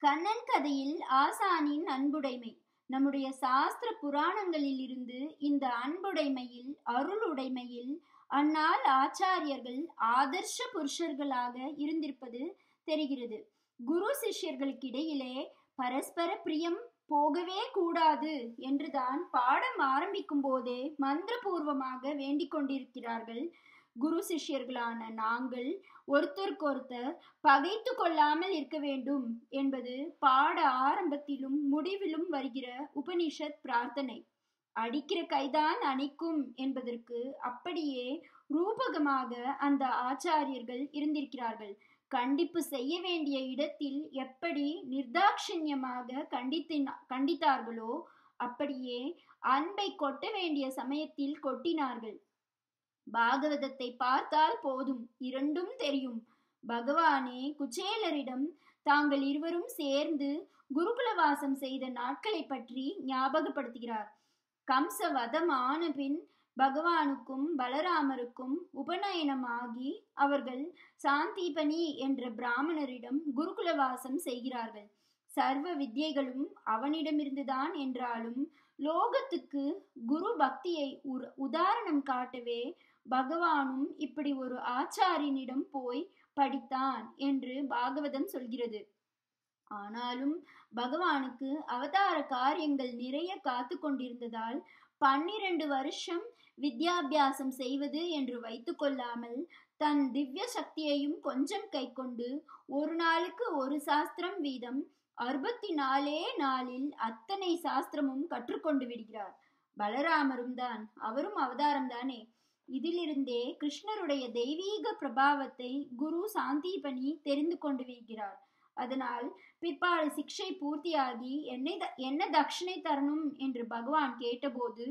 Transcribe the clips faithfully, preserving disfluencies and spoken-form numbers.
கண்ணன் கதையில் ஆசானின் அன்புடைமை. நம்முடைய சாஸ்திர புராணங்களில் இருந்து இந்த அன்புடைமையில், அருளுடைமையில் அந்நாள் ஆச்சாரியர்கள் ஆதர்ஷ புருஷர்களாக இருந்திருப்பது தெரிகிறது. குரு சிஷ்யர்களுக்கிடையிலே பரஸ்பர பிரியம் போகவே கூடாது என்றுதான் பாடம் ஆரம்பிக்கும் போதே மந்திரபூர்வமாக வேண்டிக் கொண்டிருக்கிறார்கள். குரு சிஷ்யர்களான நாங்கள் ஒருத்தருக்கொருத்தர் பகைத்து கொள்ளாமல் இருக்க வேண்டும் என்பது பாட ஆரம்பத்திலும் முடிவிலும் வருகிற உபனிஷத் பிரார்த்தனை. அடிக்கிற கைதான் அணைக்கும் என்பதற்கு அப்படியே ரூபகமாக அந்த ஆச்சாரியர்கள் இருந்திருக்கிறார்கள். கண்டிப்பு செய்ய வேண்டிய இடத்தில் எப்படி நிர்தாட்சிண்யமாக கண்டித்தினா கண்டித்தார்களோ அப்படியே அன்பை கொட்ட வேண்டிய சமயத்தில் கொட்டினார்கள். பாகவதத்தை பார்த்தால் போதும், இரண்டும் தெரியும். பகவானே குச்சேலரிடம் தாங்கள் இருவரும் சேர்ந்து குருகுலவாசம் செய்த நாட்களை பற்றி ஞாபகப்படுத்துகிறார். கம்ச வதம் ஆன பின் பகவானுக்கும் பலராமருக்கும் உபநயனமாகி அவர்கள் சாந்தீபனி என்ற பிராமணரிடம் குருகுலவாசம் செய்கிறார்கள். சர்வ வித்யைகளும் அவனிடமிருந்துதான் என்றாலும் லோகத்துக்கு குரு பக்தியை உதாரணம் காட்டவே பகவானும் இப்படி ஒரு ஆச்சாரியனிடம் போய் படித்தான் என்று பாகவதம் சொல்கிறது. ஆனாலும் பகவானுக்கு அவதார காரியங்கள் நிறைய காத்து கொண்டிருந்ததால் பன்னிரண்டு வருஷம் வித்யாபியாசம் செய்வது என்று வைத்து கொள்ளாமல் தன் திவ்ய சக்தியையும் கொஞ்சம் கை கொண்டு ஒரு நாளுக்கு ஒரு சாஸ்திரம் வீதம் அறுபத்தி நாலே நாளில் அத்தனை சாஸ்திரமும் கற்றுக்கொண்டு விடுகிறார். பலராமரும் தான், அவரும் அவதாரம் தானே. இதிலிருந்தே கிருஷ்ணருடைய தெய்வீக பிரபாவத்தை குரு சாந்தீபனி தெரிந்து கொண்டு விடுகிறார். அதனால் பிற்பாடு சிக்ஷை பூர்த்தியாகி என்னை என்ன தட்சிணை தரணும் என்று பகவான் கேட்டபோது,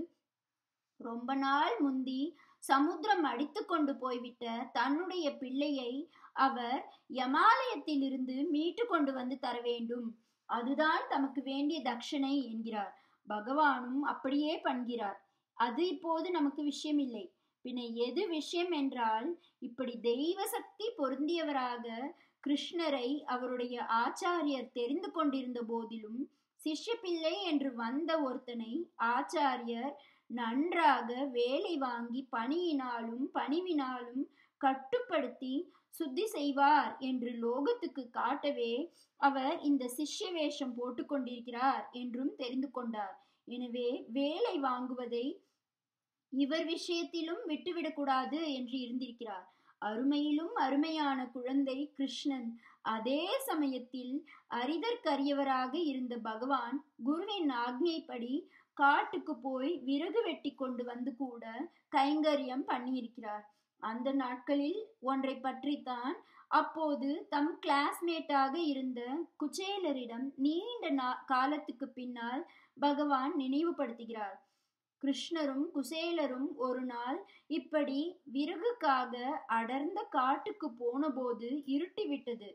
ரொம்ப நாள் முந்தி சமுத்திரம் அடித்து கொண்டு போய்விட்ட தன்னுடைய பிள்ளையை அவர் யமாலயத்திலிருந்து மீட்டு கொண்டு வந்து தர வேண்டும், அதுதான் தமக்கு வேண்டிய தட்சணை என்கிறார். பகவானும் அப்படியே பண்கிறார். அது இப்போது நமக்கு விஷயம் இல்லை. பின்ன எது விஷயம் என்றால், இப்படி தெய்வ சக்தி பொருந்தியவராக கிருஷ்ணரை அவருடைய ஆச்சாரியர் தெரிந்து கொண்டிருந்த போதிலும் சிஷ்ய பிள்ளை என்று வந்த ஒருத்தனை ஆச்சாரியர் நன்றாக வேலை வாங்கி பணியினாலும் பணிவினாலும் கட்டுப்படுத்தி சுத்தி செய்வார் என்று லோகத்துக்கு காட்டவே அவர் இந்த சிஷ்ய வேஷம் போட்டு கொண்டிருக்கிறார் என்றும் தெரிந்து கொண்டார். எனவே வேலை வாங்குவதை இவர் விஷயத்திலும் விட்டுவிடக்கூடாது என்று இருந்திருக்கிறார். அருமையிலும் அருமையான குழந்தை கிருஷ்ணன். அதே சமயத்தில் அரிதற்கரியவராக இருந்த பகவான் குருவின் ஆக்ஞைப்படி காட்டுக்கு போய் விறகு வெட்டி கொண்டு வந்து கூட கைங்கரியம் பண்ணியிருக்கிறார். அந்த நாட்களில் ஒன்றை பற்றித்தான் அப்போது தம் கிளாஸ்மேட்டாக இருந்த குச்சேலரிடம் நீண்ட நா காலத்துக்கு பின்னால் பகவான் நினைவுபடுத்துகிறார். கிருஷ்ணரும் குசேலரும் ஒரு நாள் இப்படி விறகுக்காக அடர்ந்த காட்டுக்கு போன போது இருட்டி விட்டது.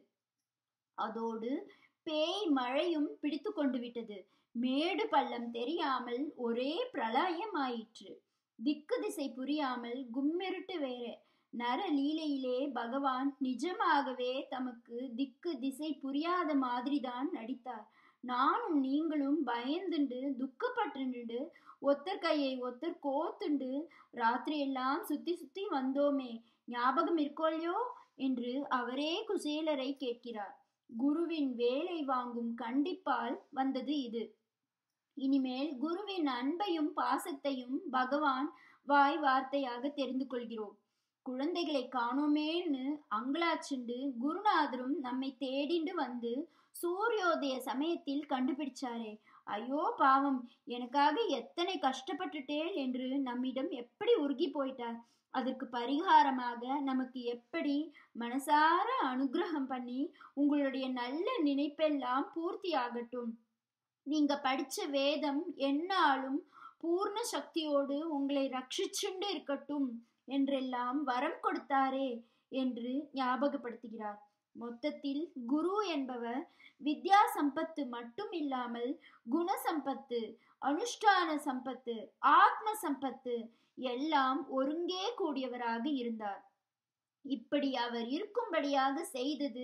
அதோடு பேய் மழையும் பிடித்து கொண்டு விட்டது. மேடு பள்ளம் தெரியாமல் ஒரே பிரளயம் ஆயிற்று. திக்கு திசை புரியாமல் கும்மிருட்டு வேற. நர லீலையிலே பகவான் நிஜமாகவே தமக்கு திக்கு திசை புரியாத மாதிரிதான் நடித்தார். நானும் நீங்களும் பயந்துண்டு துக்கப்பட்டுண்டு ஒத்தர் கையை ஒத்தர் கோத்துண்டு ராத்திரி எல்லாம் சுத்தி சுத்தி வந்தோமே, ஞாபகம் இருக்கோல்லையோ என்று அவரே குசேலரை கேட்கிறார். குருவின் வேலை வாங்கும் கண்டிப்பால் வந்தது இது. இனிமேல் குருவின் அன்பையும் பாசத்தையும் பகவான் வாய் வார்த்தையாக தெரிந்து கொள்கிறோம். குழந்தைகளை காணோமேன்னு அங்கலாச்சுண்டு குருநாதரும் நம்மை தேடிண்டு வந்து சூரியோதய சமயத்தில் கண்டுபிடிச்சாரே, ஐயோ பாவம், எனக்காக எத்தனை கஷ்டப்பட்டுட்டேன் என்று நம்மிடம் எப்படி உருகி போயிட்டார். அதற்கு பரிகாரமாக நமக்கு எப்படி மனசார அனுகிரகம் பண்ணி உங்களுடைய நல்ல நினைப்பெல்லாம் பூர்த்தி ஆகட்டும். நீங்க படிச்ச வேதம் என்னாலும் பூர்ண சக்தியோடு உங்களை ரட்சிச்சுண்டு இருக்கட்டும் என்றெல்லாம் வரம் கொடுத்தாரே என்று ஞாபகப்படுத்துகிறார். மொத்தத்தில் குரு என்பவர் வித்யா சம்பத்து மட்டும் இல்லாமல் குண சம்பத்து, அனுஷ்டான சம்பத்து, ஆத்ம சம்பத்து எல்லாம் ஒருங்கே கூடியவராக இருந்தார். இப்படி அவர் இருக்கும்படியாக செய்தது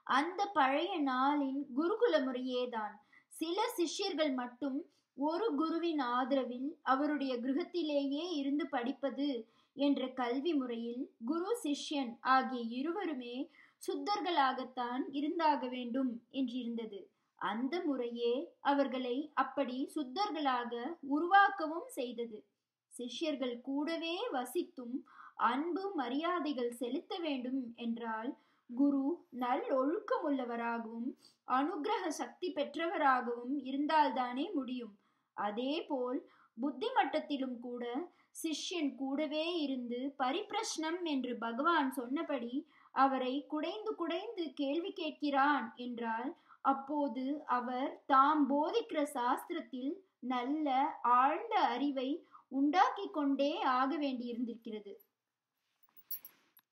அந்த பழைய நாளின் குருகுல முறையேதான். சில சிஷ்யர்கள் மட்டும் ஒரு குருவின் ஆதரவில் அவருடைய கிரகத்திலேயே இருந்து படிப்பது என்ற கல்வி முறையில் குரு சிஷ்யன் ஆகிய இருவருமே சுத்தர்களாகத்தான் இருந்தாக வேண்டும் என்றிருந்தது. அந்த முறையே அவர்களை அப்படி சுத்தர்களாக உருவாக்கவும் செய்தது. சிஷ்யர்கள் கூடவே வசித்தும் அன்பு மரியாதைகள் செலுத்த வேண்டும் என்றால் குரு நல் ஒழுக்கமுள்ளவராகவும் அனுக்கிரக சக்தி பெற்றவராகவும் இருந்தால்தானே முடியும். அதே போல் புத்தி மட்டத்திலும் கூட சிஷ்யன் கூடவே இருந்து பரிப்பிரஷ்னம் என்று பகவான் சொன்னபடி அவரை குடைந்து குடைந்து கேள்வி கேட்கிறான் என்றால் அப்போது அவர் தாம் போதிக்கிற சாஸ்திரத்தில் நல்ல ஆழ்ந்த அறிவை உண்டாக்கி கொண்டே ஆக வேண்டியிருந்திருக்கிறது.